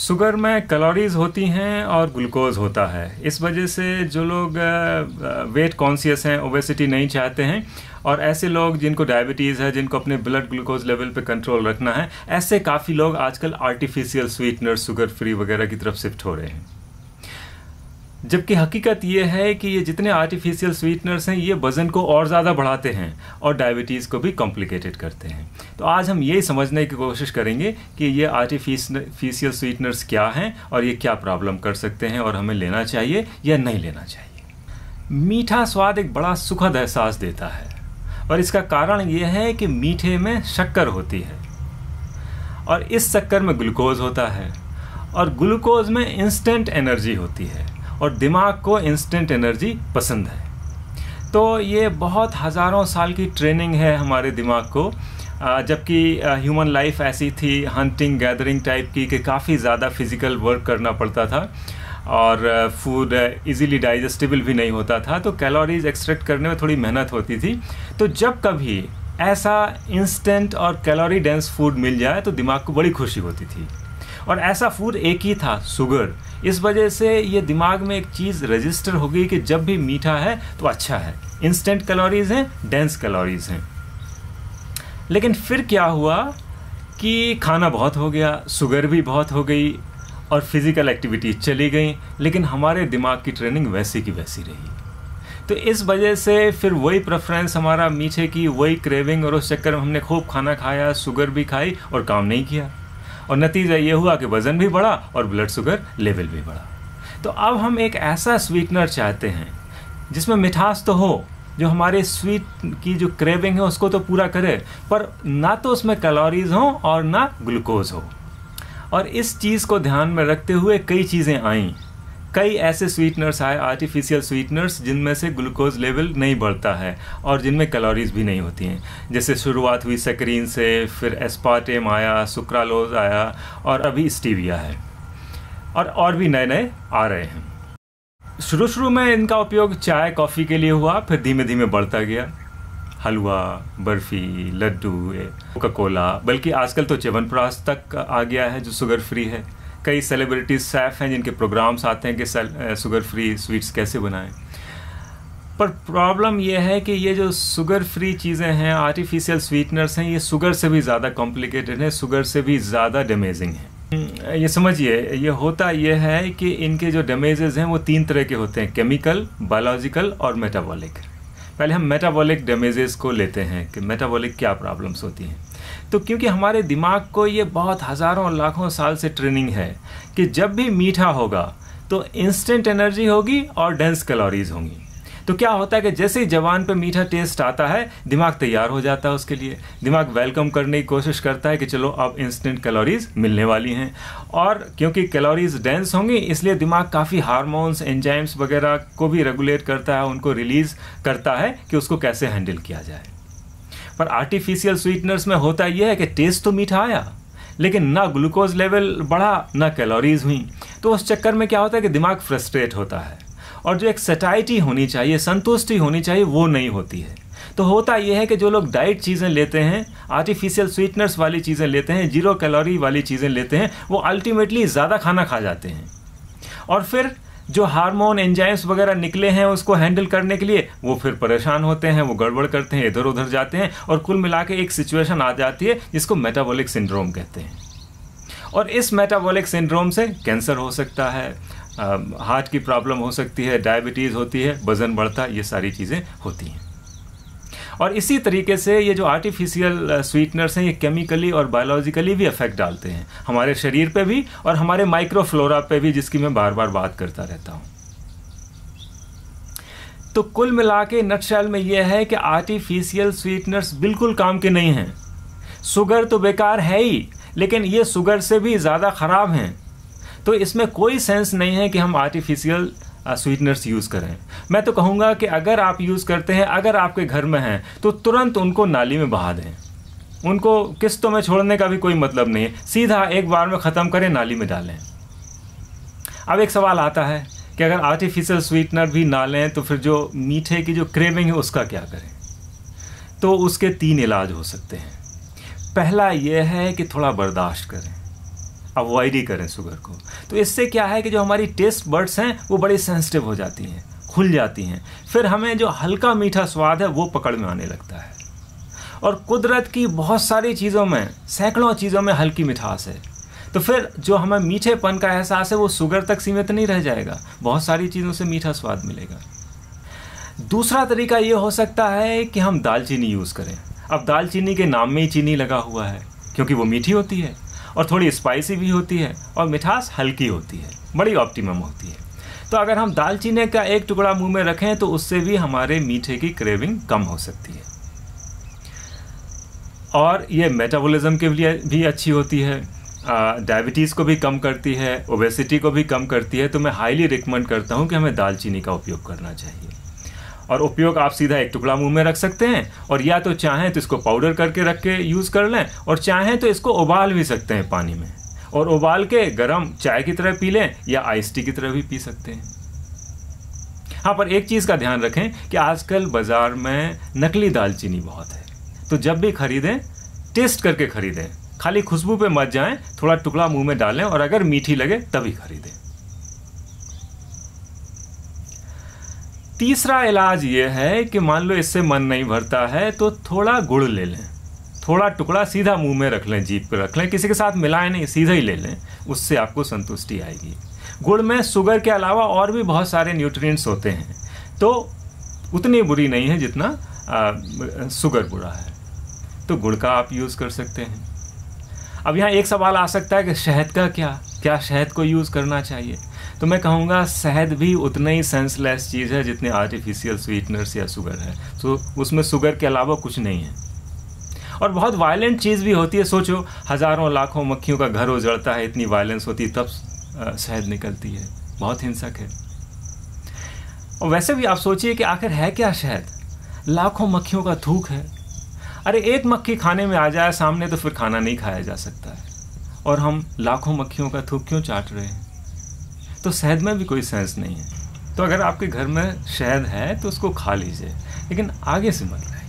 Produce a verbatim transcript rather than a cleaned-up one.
Sugar में calories होती हैं और ग्लूकोज होता है। इस वजह से जो लोग वेट कॉन्शियस हैं, ओबेसिटी नहीं चाहते हैं, और ऐसे लोग जिनको डायबिटीज़ है, जिनको अपने ब्लड ग्लूकोज लेवल पे कंट्रोल रखना है, ऐसे काफ़ी लोग आजकल आर्टिफिशियल स्वीटनर, शुगर फ्री वगैरह की तरफ शिफ्ट हो रहे हैं। जबकि हकीकत ये है कि ये जितने आर्टिफिशियल स्वीटनर्स हैं ये वज़न को और ज़्यादा बढ़ाते हैं और डायबिटीज़ को भी कॉम्प्लिकेटेड करते हैं। तो आज हम यही समझने की कोशिश करेंगे कि ये आर्टिफिशियल स्वीटनर्स क्या हैं और ये क्या प्रॉब्लम कर सकते हैं और हमें लेना चाहिए या नहीं लेना चाहिए। मीठा स्वाद एक बड़ा सुखद एहसास देता है और इसका कारण ये है कि मीठे में शक्कर होती है और इस शक्कर में ग्लूकोज होता है और ग्लूकोज में इंस्टेंट एनर्जी होती है और दिमाग को इंस्टेंट एनर्जी पसंद है। तो ये बहुत हज़ारों साल की ट्रेनिंग है हमारे दिमाग को, जबकि ह्यूमन लाइफ ऐसी थी हंटिंग गैदरिंग टाइप की कि काफ़ी ज़्यादा फिज़िकल वर्क करना पड़ता था और फूड इजीली डाइजेस्टिबल भी नहीं होता था, तो कैलोरीज एक्सट्रैक्ट करने में थोड़ी मेहनत होती थी। तो जब कभी ऐसा इंस्टेंट और कैलोरी डेंस फूड मिल जाए तो दिमाग को बड़ी खुशी होती थी, और ऐसा फूड एक ही था, शुगर। इस वजह से ये दिमाग में एक चीज़ रजिस्टर हो गई कि जब भी मीठा है तो अच्छा है, इंस्टेंट कैलोरीज हैं, डेंस कैलोरीज हैं। लेकिन फिर क्या हुआ कि खाना बहुत हो गया, शुगर भी बहुत हो गई और फिज़िकल एक्टिविटी चली गई, लेकिन हमारे दिमाग की ट्रेनिंग वैसी की वैसी रही। तो इस वजह से फिर वही प्रेफरेंस हमारा मीठे की, वही क्रेविंग, और उस चक्कर में हमने खूब खाना खाया, शुगर भी खाई और काम नहीं किया, और नतीजा ये हुआ कि वज़न भी बढ़ा और ब्लड शुगर लेवल भी बढ़ा। तो अब हम एक ऐसा स्वीटनर चाहते हैं जिसमें मिठास तो हो, जो हमारे स्वीट की जो क्रेविंग है उसको तो पूरा करे, पर ना तो उसमें कैलोरीज हो और ना ग्लूकोज हो। और इस चीज़ को ध्यान में रखते हुए कई चीज़ें आईं, कई ऐसे स्वीटनर्स आए, आर्टिफिशियल स्वीटनर्स, जिनमें से ग्लूकोज लेवल नहीं बढ़ता है और जिनमें कैलोरीज भी नहीं होती हैं। जैसे शुरुआत हुई सैकरीन से, फिर एस्पार्टेम आया, सुक्रालोज आया और अभी स्टीविया है, और और भी नए नए आ रहे हैं। शुरू शुरू में इनका उपयोग चाय कॉफ़ी के लिए हुआ, फिर धीमे धीमे बढ़ता गया। हलवा, बर्फ़ी, लड्डू, कोका कोला, बल्कि आजकल तो च्यवनप्राश तक आ गया है जो शुगर फ्री है। कई सेलिब्रिटीज शेफ हैं जिनके प्रोग्राम्स आते हैं कि शुगर फ्री स्वीट्स कैसे बनाएं। पर प्रॉब्लम यह है कि ये जो शुगर फ्री चीज़ें हैं, आर्टिफिशियल स्वीटनर्स हैं, ये शुगर से भी ज़्यादा कॉम्प्लिकेटेड है, शुगर से भी ज़्यादा डैमेजिंग है। ये समझिए, ये होता यह है कि इनके जो डैमेजेस हैं वो तीन तरह के होते हैं, केमिकल, बायोलॉजिकल और मेटाबॉलिक। पहले हम मेटाबॉलिक डैमेजेस को लेते हैं कि मेटाबॉलिक क्या प्रॉब्लम्स होती हैं। तो क्योंकि हमारे दिमाग को ये बहुत हज़ारों लाखों साल से ट्रेनिंग है कि जब भी मीठा होगा तो इंस्टेंट एनर्जी होगी और डेंस कैलोरीज होंगी। तो क्या होता है कि जैसे ही जबान पे मीठा टेस्ट आता है, दिमाग तैयार हो जाता है उसके लिए, दिमाग वेलकम करने की कोशिश करता है कि चलो अब इंस्टेंट कैलोरीज मिलने वाली हैं। और क्योंकि कैलोरीज डेंस होंगी इसलिए दिमाग काफ़ी हार्मोन्स, एंजाइम्स वगैरह को भी रेगुलेट करता है, उनको रिलीज़ करता है कि उसको कैसे हैंडल किया जाए। पर आर्टिफिशियल स्वीटनर्स में होता यह है कि टेस्ट तो मीठा आया, लेकिन ना ग्लूकोज लेवल बढ़ा ना कैलोरीज हुई। तो उस चक्कर में क्या होता है कि दिमाग फ्रस्ट्रेट होता है और जो एक सटाइटी होनी चाहिए, संतुष्टि होनी चाहिए, वो नहीं होती है। तो होता यह है कि जो लोग डाइट चीज़ें लेते हैं, आर्टिफिशियल स्वीटनर्स वाली चीज़ें लेते हैं, जीरो कैलोरी वाली चीज़ें लेते हैं, वो अल्टीमेटली ज़्यादा खाना खा जाते हैं और फिर जो हार्मोन, एंजाइम्स वगैरह निकले हैं उसको हैंडल करने के लिए वो फिर परेशान होते हैं, वो गड़बड़ करते हैं, इधर उधर जाते हैं, और कुल मिला के एक सिचुएशन आ जाती है जिसको मेटाबॉलिक सिंड्रोम कहते हैं। और इस मेटाबॉलिक सिंड्रोम से कैंसर हो सकता है, हार्ट की प्रॉब्लम हो सकती है, डायबिटीज़ होती है, वज़न बढ़ता, ये सारी चीज़ें होती हैं। और इसी तरीके से ये जो आर्टिफिशियल स्वीटनर्स हैं ये केमिकली और बायोलॉजिकली भी इफेक्ट डालते हैं हमारे शरीर पे भी और हमारे माइक्रोफ्लोरा पे भी, जिसकी मैं बार बार बात करता रहता हूँ। तो कुल मिला के नटशेल में यह है कि आर्टिफिशियल स्वीटनर्स बिल्कुल काम के नहीं हैं। शुगर तो बेकार है ही, लेकिन ये शुगर से भी ज़्यादा ख़राब हैं। तो इसमें कोई सेंस नहीं है कि हम आर्टिफिशियल स्वीटनर्स यूज़ करें। मैं तो कहूँगा कि अगर आप यूज़ करते हैं, अगर आपके घर में हैं, तो तुरंत उनको नाली में बहा दें। उनको किस्तों में छोड़ने का भी कोई मतलब नहीं है, सीधा एक बार में ख़त्म करें, नाली में डालें। अब एक सवाल आता है कि अगर आर्टिफिशियल स्वीटनर भी ना लें तो फिर जो मीठे की जो क्रेविंग है उसका क्या करें। तो उसके तीन इलाज हो सकते हैं। पहला यह है कि थोड़ा बर्दाश्त करें, अवॉइड ही करें शुगर को। तो इससे क्या है कि जो हमारी टेस्ट बड्स हैं वो बड़ी सेंसिटिव हो जाती हैं, खुल जाती हैं, फिर हमें जो हल्का मीठा स्वाद है वो पकड़ में आने लगता है। और कुदरत की बहुत सारी चीज़ों में, सैकड़ों चीज़ों में हल्की मिठास है, तो फिर जो हमें मीठेपन का एहसास है वो शुगर तक सीमित नहीं रह जाएगा, बहुत सारी चीज़ों से मीठा स्वाद मिलेगा। दूसरा तरीका ये हो सकता है कि हम दालचीनी यूज़ करें। अब दालचीनी के नाम में ही चीनी लगा हुआ है, क्योंकि वो मीठी होती है और थोड़ी स्पाइसी भी होती है और मिठास हल्की होती है, बड़ी ऑप्टिमम होती है। तो अगर हम दालचीनी का एक टुकड़ा मुंह में रखें तो उससे भी हमारे मीठे की क्रेविंग कम हो सकती है। और ये मेटाबॉलिज्म के लिए भी अच्छी होती है, डायबिटीज़ को भी कम करती है, ओबेसिटी को भी कम करती है। तो मैं हाईली रिकमेंड करता हूँ कि हमें दालचीनी का उपयोग करना चाहिए। और उपयोग आप सीधा एक टुकड़ा मुंह में रख सकते हैं, और या तो चाहें तो इसको पाउडर करके रख के यूज़ कर लें, और चाहें तो इसको उबाल भी सकते हैं पानी में, और उबाल के गरम चाय की तरह पी लें या आइस टी की तरह भी पी सकते हैं। हाँ, पर एक चीज़ का ध्यान रखें कि आजकल बाज़ार में नकली दालचीनी बहुत है, तो जब भी खरीदें टेस्ट करके खरीदें, खाली खुशबू पे मत जाएं, थोड़ा टुकड़ा मुंह में डालें और अगर मीठी लगे तभी खरीदें। तीसरा इलाज ये है कि मान लो इससे मन नहीं भरता है तो थोड़ा गुड़ ले लें, थोड़ा टुकड़ा सीधा मुंह में रख लें, जीभ पे रख लें, किसी के साथ मिलाएं नहीं, सीधा ही ले लें, उससे आपको संतुष्टि आएगी। गुड़ में शुगर के अलावा और भी बहुत सारे न्यूट्रिएंट्स होते हैं, तो उतनी बुरी नहीं है जितना आ, शुगर बुरा है, तो गुड़ का आप यूज़ कर सकते हैं। अब यहाँ एक सवाल आ सकता है कि शहद का क्या क्या शहद को यूज़ करना चाहिए? तो मैं कहूँगा शहद भी उतना ही सेंसलेस चीज़ है जितने आर्टिफिशियल स्वीटनर्स या शुगर है, तो उसमें शुगर के अलावा कुछ नहीं है। और बहुत वायलेंट चीज़ भी होती है, सोचो हज़ारों लाखों मक्खियों का घर उजड़ता है, इतनी वायलेंस होती है, तब शहद निकलती है, बहुत हिंसक है। और वैसे भी आप सोचिए कि आखिर है क्या शहद? लाखों मक्खियों का थूक है। अरे एक मक्खी खाने में आ जाए सामने तो फिर खाना नहीं खाया जा सकता है, और हम लाखों मक्खियों का थूक क्यों चाट रहे हैं? तो शहद में भी कोई सेंस नहीं है। तो अगर आपके घर में शहद है तो उसको खा लीजिए, लेकिन आगे से मत लें।